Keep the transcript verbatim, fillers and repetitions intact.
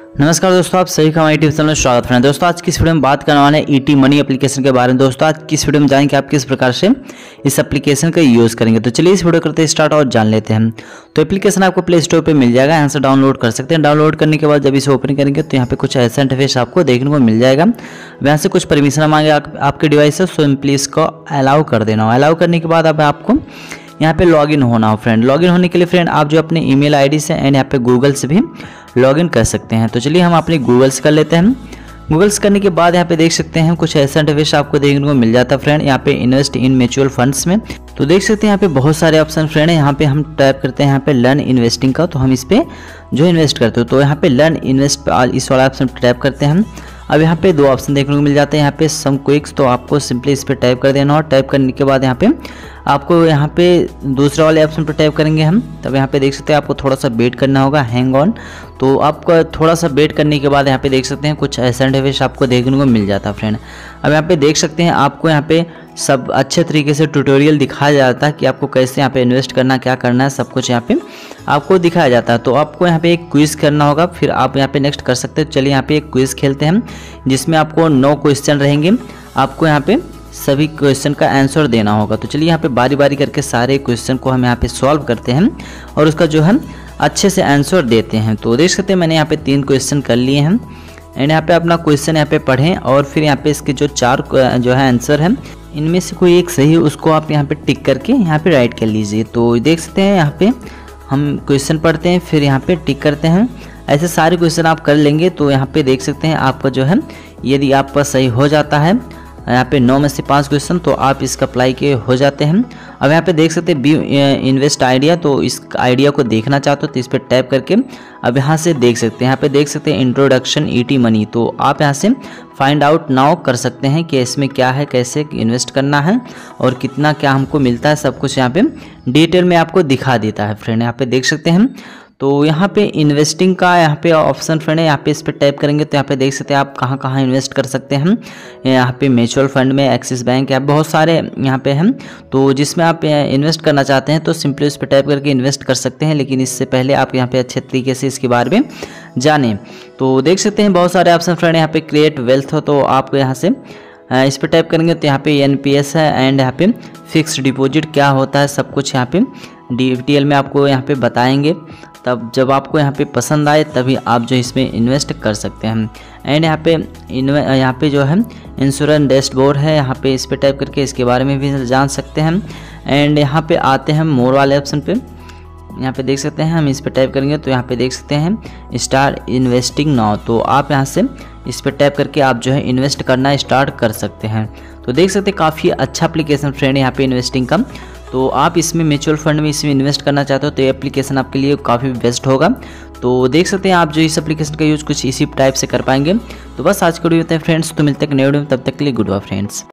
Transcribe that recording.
नमस्कार दोस्तों, आप सभी का हमारे यूट्यूब चैनल में स्वागत है। दोस्तों आज की इस वीडियो में बात करने वाले हैं ईटी मनी एप्लीकेशन के बारे में। दोस्तों आज की इस वीडियो में जानेंगे आप किस प्रकार से इस एप्लीकेशन का यूज़ करेंगे। तो चलिए इस वीडियो करते हैं स्टार्ट और जान लेते हैं। तो एप्लीकेशन आपको प्ले स्टोर पे मिल जाएगा, यहाँ से डाउनलोड कर सकते हैं। डाउनलोड करने के बाद जब इसे ओपन करेंगे तो यहाँ पे कुछ ऐसा इंटरफेस आपको देखने को मिल जाएगा। यहाँ से कुछ परमिशन मांगे आपके डिवाइस से, सिंपली इसको अलाउ कर देना हो। अलाउ करने के बाद अब आपको यहाँ पे लॉगिन होना हो फ्रेंड। लॉगिन होने के लिए फ्रेंड आप जो अपने ईमेल आईडी से एंड यहाँ पे गूगल से भी लॉगिन कर सकते हैं। तो चलिए हम अपने गूगल से कर लेते हैं। गूगल से करने के बाद यहाँ पे देख सकते हैं कुछ ऐसा इंटरफेस आपको देखने को मिल जाता है फ्रेंड। यहाँ पे इन्वेस्ट इन म्यूचुअल फंड्स में तो देख सकते हैं यहाँ पे बहुत सारे ऑप्शन फ्रेंड है। यहाँ पे हम टाइप करते हैं यहाँ पे लर्न इन्वेस्टिंग का, तो हम इस पे जो इन्वेस्ट करते हो तो यहाँ पे लर्न इन्वेस्ट इस वाला ऑप्शन टाइप करते हैं हम। अब यहाँ पे दो ऑप्शन देखने को मिल जाते हैं, यहाँ पे सम क्विक्स, तो आपको सिंपली इस पर टाइप कर देना और टाइप करने के बाद यहाँ पे आपको यहाँ पे दूसरे वाले ऑप्शन पर टाइप करेंगे हम। तब यहाँ पे देख सकते हैं आपको थोड़ा सा वेट करना होगा, हैंग ऑन। तो आपको थोड़ा सा वेट करने के बाद यहाँ पे देख सकते हैं कुछ ऐसा इंटरफेस आपको देखने को मिल जाता है फ्रेंड। अब यहाँ पे देख सकते हैं आपको यहाँ पे सब अच्छे तरीके से ट्यूटोरियल दिखाया जाता है कि आपको कैसे यहाँ पे इन्वेस्ट करना, क्या करना है, सब कुछ यहाँ पे आपको दिखाया जाता है। तो आपको यहाँ पे एक क्विज करना होगा, फिर आप यहाँ पे नेक्स्ट कर सकते हैं। चलिए यहाँ पे एक क्विज खेलते हैं हम, जिसमें आपको नौ क्वेश्चन रहेंगे। आपको यहाँ पे सभी क्वेश्चन का आंसर देना होगा। तो चलिए यहाँ पे बारी बारी करके सारे क्वेश्चन को हम यहाँ पे सॉल्व करते हैं और उसका जो है अच्छे से आंसर देते हैं। तो देख सकते हैं मैंने यहाँ पे तीन क्वेश्चन कर लिए हैं एंड यहाँ पे अपना क्वेश्चन यहाँ पे पढ़ें और फिर यहाँ पे इसके जो चार जो है आंसर है, इनमें से कोई एक सही उसको आप यहाँ पे टिक करके यहाँ पे राइट कर लीजिए। तो देख सकते हैं यहाँ पे हम क्वेश्चन पढ़ते हैं, फिर यहाँ पे टिक करते हैं। ऐसे सारे क्वेश्चन आप कर लेंगे तो यहाँ पे देख सकते हैं आपका जो है, यदि आपका सही हो जाता है यहाँ पे नौ में से पाँच क्वेश्चन, तो आप इसका अप्लाई के हो जाते हैं। अब यहाँ पे देख सकते हैं बी इन्वेस्ट आइडिया, तो इस आइडिया को देखना चाहते हो तो इस पर टैप करके अब यहाँ से देख सकते हैं, यहाँ पे देख सकते हैं इंट्रोडक्शन ईटी मनी। तो आप यहाँ से फाइंड आउट नाउ कर सकते हैं कि इसमें क्या है, कैसे इन्वेस्ट करना है और कितना क्या हमको मिलता है, सब कुछ यहाँ पे डिटेल में आपको दिखा देता है फ्रेंड। यहाँ पे देख सकते हैं तो यहाँ पे इन्वेस्टिंग का यहाँ पे ऑप्शन फ्रेंड है, यहाँ पे इस पर टाइप करेंगे तो यहाँ पे देख सकते हैं आप कहाँ कहाँ इन्वेस्ट कर सकते हैं। यहाँ पे म्यूचुअल फंड में, एक्सिस बैंक, या बहुत सारे यहाँ पे हैं। तो जिसमें आप इन्वेस्ट करना चाहते हैं तो सिंपली उस पर टाइप करके इन्वेस्ट कर सकते हैं। लेकिन इससे पहले आप यहाँ पे अच्छे तरीके से इसके बारे में जानें। तो देख सकते हैं बहुत सारे ऑप्शन फ्रेंड यहाँ पे क्रिएट वेल्थ हो, तो आप यहाँ से इस पर टाइप करेंगे तो यहाँ पे एन पी एस है एंड यहाँ पे फिक्स डिपॉजिट क्या होता है, सब कुछ यहाँ पे डिटेल में आपको यहाँ पे बताएंगे। तब जब आपको यहाँ पे पसंद आए तभी आप जो इसमें इन्वेस्ट कर सकते हैं। एंड यहाँ पे यहाँ पे जो है इंश्योरेंस डैशबोर्ड है, यहाँ पे इस पर टाइप करके इसके बारे में भी जान सकते हैं। एंड यहाँ पे आते हैं मोर वाले ऑप्शन पे, यहाँ पे देख सकते हैं हम इस पर टाइप करेंगे तो यहाँ पे देख सकते हैं स्टार्ट इन्वेस्टिंग नाउ। तो आप यहाँ से इस पर टाइप करके आप जो है इन्वेस्ट करना स्टार्ट कर सकते हैं। तो देख सकते हैं काफ़ी अच्छा एप्लीकेशन फ्रेंड है यहाँ पे इन्वेस्टिंग का। तो आप इसमें म्यूचुअल फंड में इसमें इन्वेस्ट करना चाहते हो तो ये एप्लीकेशन आपके लिए काफ़ी बेस्ट होगा। तो देख सकते हैं आप जो इस एप्लीकेशन का यूज़ कुछ इसी टाइप से कर पाएंगे। तो बस आज के वीडियो होता है फ्रेंड्स, तो मिलते हैं नए वीडियो में, तब तक के लिए गुड बाय फ्रेंड्स।